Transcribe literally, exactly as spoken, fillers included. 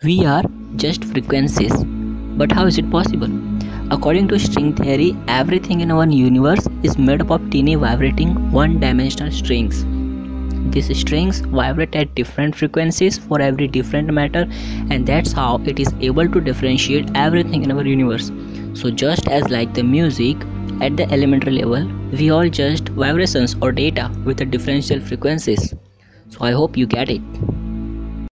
We are just frequencies. But how is it possible? According to string theory, everything in our universe is made up of teeny vibrating one-dimensional strings. These strings vibrate at different frequencies for every different matter, and that's how it is able to differentiate everything in our universe. So just as like the music, at the elementary level, we all just vibrations or data with the differential frequencies. So I hope you get it.